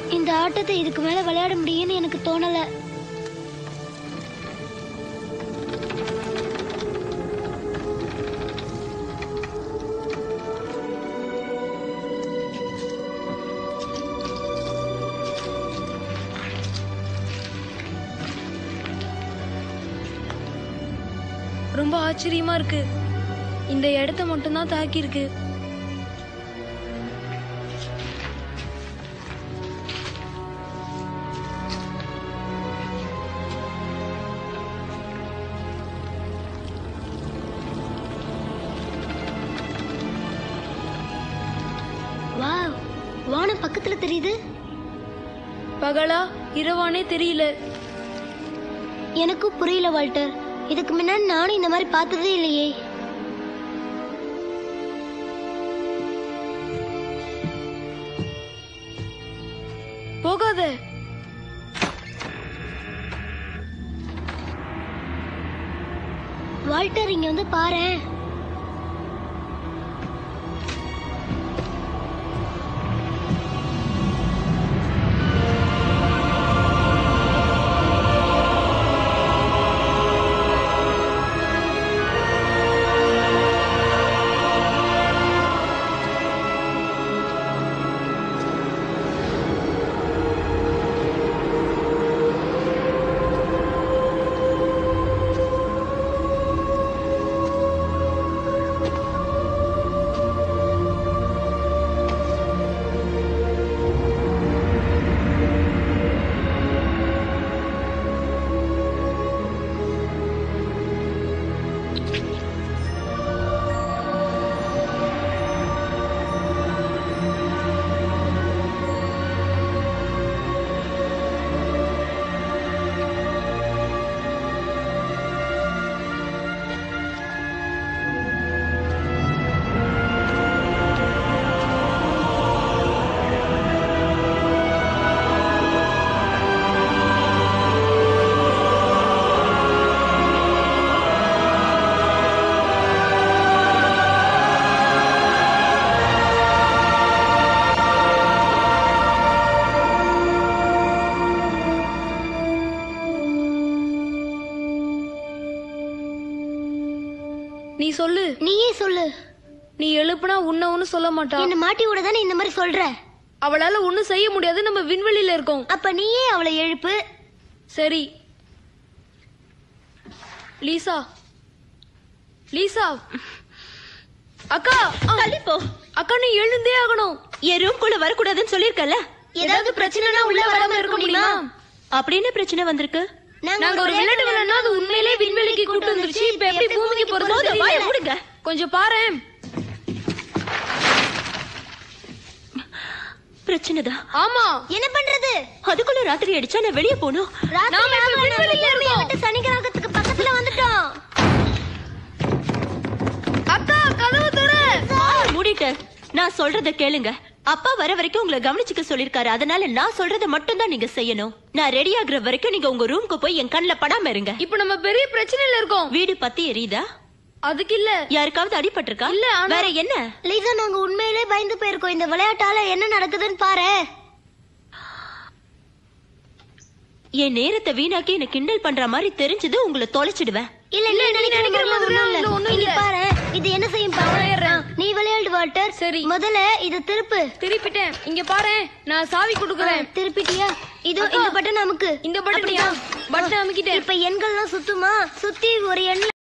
இந்த ஆட்டத்தை இதுக்கு மேல விளையாட முடியும்னு எனக்கு தோணல. ரொம்ப ஆச்சரியமா இருக்கு. இந்த இடத்த மட்டும் தான் தாக்கி இருக்கு. வாவ், வானம் பக்கத்துல தெரியுது. பகலா இரவானே தெரியல. எனக்கும் புரியல வால்டர். இதுக்கு முன்னாடி நானும் இந்த மாதிரி பார்த்ததே இல்லையே. போகாத. வால்டர், இங்க வந்து பாரேன். நீ சொல்லு. நீயே சொல்லு. நீ எழுப்புனா உன்ன ஒண்ணு சொல்ல மாட்டா. என்ன மாட்டி விட தானே இந்த மாதிரி சொல்ற. அவளால ஒண்ணும் செய்ய முடியாது. நம்ம விண்வெளியில இருக்கோம். அப்ப நீயே அவளை எழுப்பு. சரி. லீசா, லீசா, அக்கா, தள்ளிப்போ. அக்கா நீ எழுந்தே ஆகணும். என் ரூம்குள்ள வரக்கூடாதுன்னு சொல்லிருக்கல. ஏதாவது பிரச்சனைனா உள்ள வராம இருக்க முடியுமா? அப்படின்னு பிரச்சனை வந்திருக்கு. நாங்க ஒரு விளையாட்டு விளையாடுனா அது உண்மையிலேயே விண்வெளிக்கு கூட்டு வந்துருச்சு. இப்ப எப்படி பூமிக்கு போறது தெரியல. கொஞ்சம் பாரேன். பிரச்சனைதான். ஆமா. என்ன பண்றது? அதுக்குள்ள ராத்திரி அடிச்சா நான் வெளியே போகணும். நாம இப்ப விண்வெளியில இருக்கோம். சனி கிரகத்துக்கு பக்கத்துல வந்துட்டோம். அக்கா கதவு தர. மூடிட்டு நான் சொல்றத கேளுங்க. அப்பா வர வரைக்கும் உங்களை கவனிச்சுக்க சொல்லிருக்காரு. அதனால நான் சொல்றத மட்டும் தான் நீங்க செய்யணும். நான் ரெடி ஆகுற வரைக்கும் நீங்க உங்க ரூம்க்கு போய் என் கண்ணுல படாம இருங்க. இப்ப நம்ம பெரிய பிரச்சனையில இருக்கோம். வீடு பத்தி எரியுதா? அதுக்கு இல்ல. யாருக்காவது அடிபட்டிருக்கா? இல்ல. வேற என்ன? லீசா, நாங்க உண்மையிலே பயந்து போயிருக்கோம். இந்த விளையாட்டால என்ன நடக்குதுன்னு பாரு. என் நேரத்தை வீணாக்கி என்ன கிண்டல் பண்ற மாதிரி தெரிஞ்சது உங்களை தொலைச்சிடுவேன். இல்ல இல்ல, நீ நினைக்கிற மாதிரி ஒண்ணும் இல்ல. பாரு, இது என்ன செய்யும் பாரு. நீ விளையாடு வால்டர். சரி. முதல்ல இது திருப்பு. திருப்பிட்டேன். இங்க பாரு, நான் சாவி கொடுக்கறேன். திருப்பிட்டியா? இதோ இந்த பட்டன் அமுக்கு. இந்த பட்டனையா? பட்டன் அமுக்கிட்டேன். இப்ப எண்கள்லாம் சுத்துமா? சுத்தி ஒரு எண்